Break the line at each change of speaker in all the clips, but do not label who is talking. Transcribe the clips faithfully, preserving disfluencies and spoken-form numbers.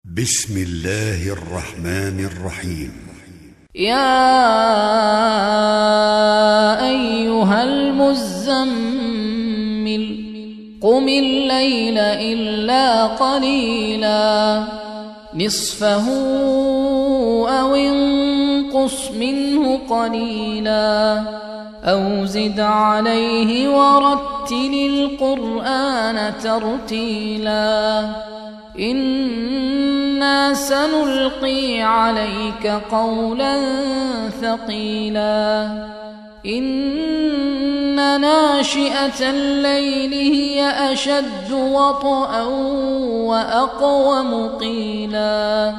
بسم الله الرحمن الرحيم.
يا أيها المزمل قم الليل إلا قليلا نصفه أو انقص منه قليلا أو زد عليه ورتل القرآن ترتيلا إنا سنلقي عليك قولا ثقيلا إن ناشئة الليل هي أشد وطئا وأقوم قيلا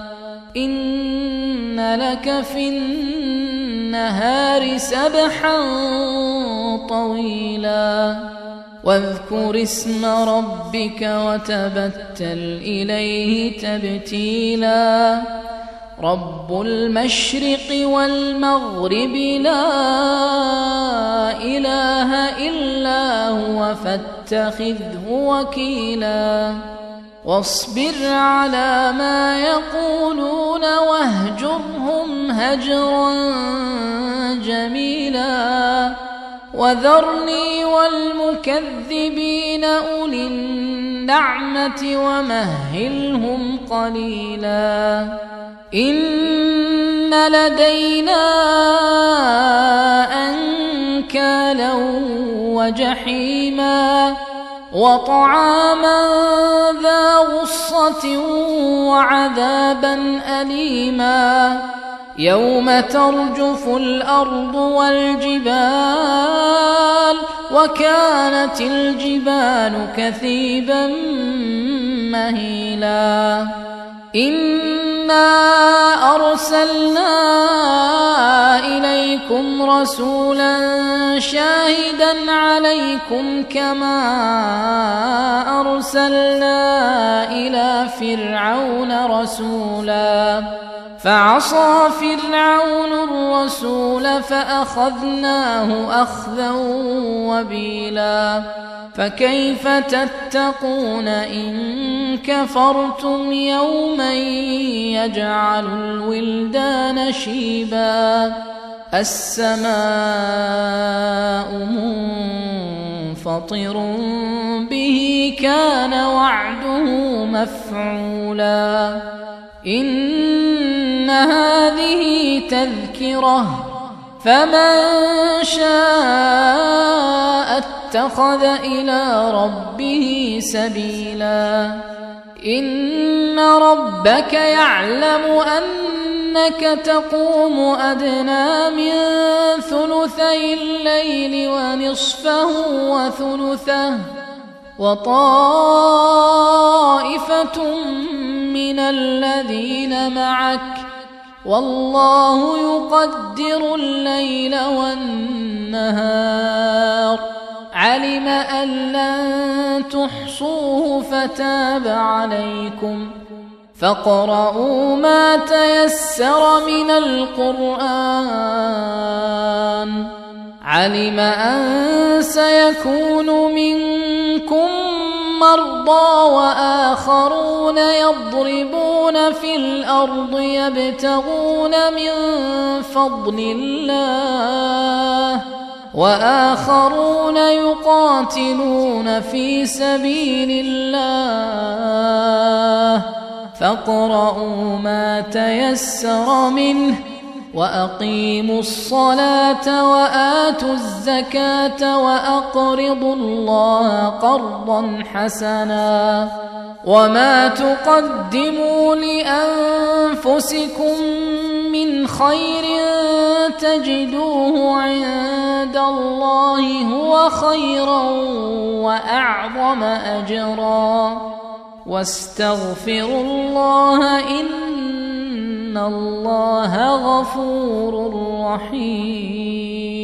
إن لك في النهار سبحا طويلا واذكر اسم ربك وتبتل إليه تبتيلا رب المشرق والمغرب لا إله إلا هو فاتخذه وكيلا واصبر على ما يقولون واهجرهم هجرا جميلا وذرني والمكذبين أولي النعمة ومهلهم قليلا إن لدينا أنكالا وجحيما وطعاما ذا غصة وعذابا أليما يوم ترجف الأرض والجبال وكانت الجبال كثيبا مهيلا إنا أرسلنا إليكم رسولا شاهدا عليكم كما أرسلنا إلى فرعون رسولا فعصى فرعون الرسول فأخذناه أخذا وبيلا فكيف تتقون إن كفرتم يوما يجعل الولدان شيبا السماء منفطر به كان وعده مفعولا إن هذه تذكرة فمن شاء اتخذ إلى ربه سبيلا إن ربك يعلم أنك تقوم أدنى من ثلثي الليل ونصفه وثلثه وطائفة من الذين معك والله يقدر الليل والنهار علم أن لن تحصوه فتاب عليكم فاقرؤوا ما تيسر من القرآن علم أن سيكون منكم مرضى وآخرون يضربون في الأرض يبتغون من فضل الله وآخرون يقاتلون في سبيل الله فاقرؤوا ما تيسر منه وأقيموا الصلاة وآتوا الزكاة وأقرضوا الله قرضا حسنا وما تقدموا لأنفسكم من خير تجدوه عند الله هو خيرا وأعظم أجرا واستغفروا الله إن الله غفور رحيم.